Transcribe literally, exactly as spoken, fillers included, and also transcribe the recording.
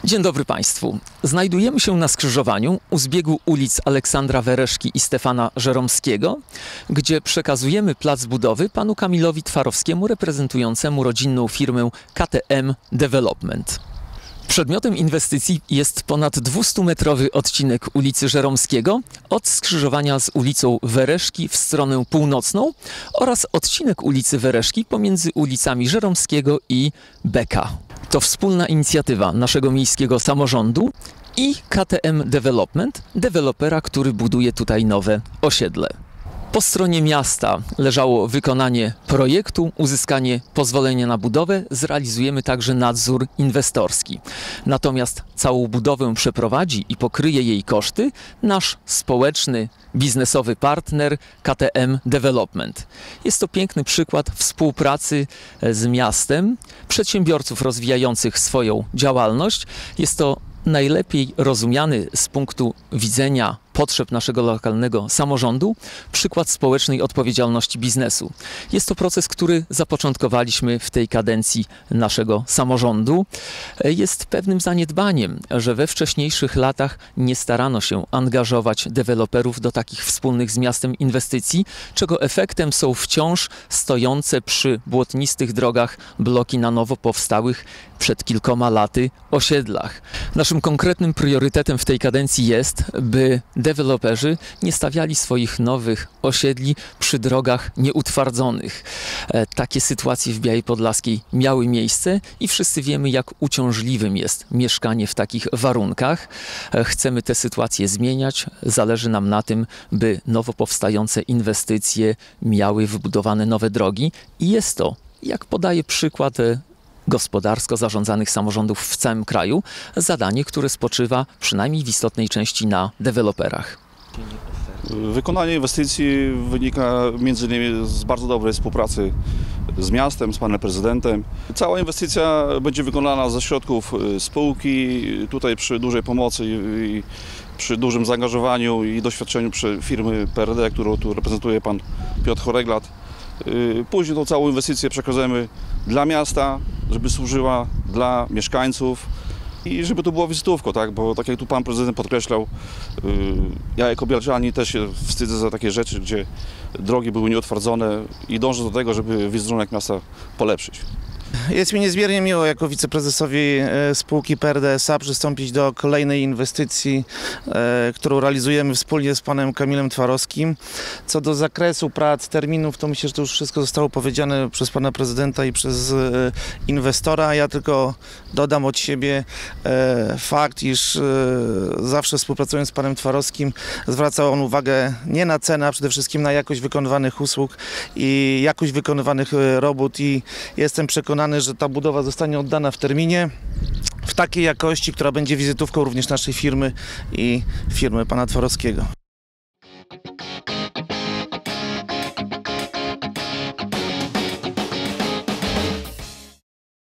Dzień dobry Państwu. Znajdujemy się na skrzyżowaniu u zbiegu ulic Aleksandra Wereszki i Stefana Żeromskiego, gdzie przekazujemy plac budowy panu Kamilowi Twarowskiemu, reprezentującemu rodzinną firmę K T M Development. Przedmiotem inwestycji jest ponad dwustumetrowy odcinek ulicy Żeromskiego od skrzyżowania z ulicą Wereszki w stronę północną oraz odcinek ulicy Wereszki pomiędzy ulicami Żeromskiego i Beka. To wspólna inicjatywa naszego miejskiego samorządu i K T M Development, dewelopera, który buduje tutaj nowe osiedle. Po stronie miasta leżało wykonanie projektu, uzyskanie pozwolenia na budowę, zrealizujemy także nadzór inwestorski. Natomiast całą budowę przeprowadzi i pokryje jej koszty nasz społeczny, biznesowy partner K T M Development. Jest to piękny przykład współpracy z miastem, przedsiębiorców rozwijających swoją działalność. Jest to najlepiej rozumiany z punktu widzenia potrzeb naszego lokalnego samorządu przykład społecznej odpowiedzialności biznesu. Jest to proces, który zapoczątkowaliśmy w tej kadencji naszego samorządu. Jest pewnym zaniedbaniem, że we wcześniejszych latach nie starano się angażować deweloperów do takich wspólnych z miastem inwestycji, czego efektem są wciąż stojące przy błotnistych drogach bloki na nowo powstałych przed kilkoma laty osiedlach. Naszym konkretnym priorytetem w tej kadencji jest, by deweloperzy nie stawiali swoich nowych osiedli przy drogach nieutwardzonych. E, takie sytuacje w Białej Podlaskiej miały miejsce i wszyscy wiemy, jak uciążliwym jest mieszkanie w takich warunkach. E, chcemy te sytuacje zmieniać. Zależy nam na tym, by nowo powstające inwestycje miały wybudowane nowe drogi i jest to, jak podaje przykład e, gospodarsko zarządzanych samorządów w całym kraju, zadanie, które spoczywa przynajmniej w istotnej części na deweloperach. Wykonanie inwestycji wynika między innymi z bardzo dobrej współpracy z miastem, z panem prezydentem. Cała inwestycja będzie wykonana ze środków spółki, tutaj przy dużej pomocy i przy dużym zaangażowaniu i doświadczeniu przy firmy P R D, którą tu reprezentuje pan Piotr Choreglat. Później tą całą inwestycję przekazujemy dla miasta, żeby służyła dla mieszkańców i żeby to było wizytówką, tak? Bo tak jak tu pan prezydent podkreślał, ja jako bielczanin też się wstydzę za takie rzeczy, gdzie drogi były nieutwardzone i dążę do tego, żeby wizerunek miasta polepszyć. Jest mi niezmiernie miło jako wiceprezesowi spółki P R D S A przystąpić do kolejnej inwestycji, którą realizujemy wspólnie z panem Kamilem Twarowskim. Co do zakresu prac, terminów, to myślę, że to już wszystko zostało powiedziane przez pana prezydenta i przez inwestora. Ja tylko dodam od siebie fakt, iż zawsze współpracując z panem Twarowskim zwraca on uwagę nie na cenę, a przede wszystkim na jakość wykonywanych usług i jakość wykonywanych robót i jestem przekonany, że ta budowa zostanie oddana w terminie, w takiej jakości, która będzie wizytówką również naszej firmy i firmy pana Twarowskiego.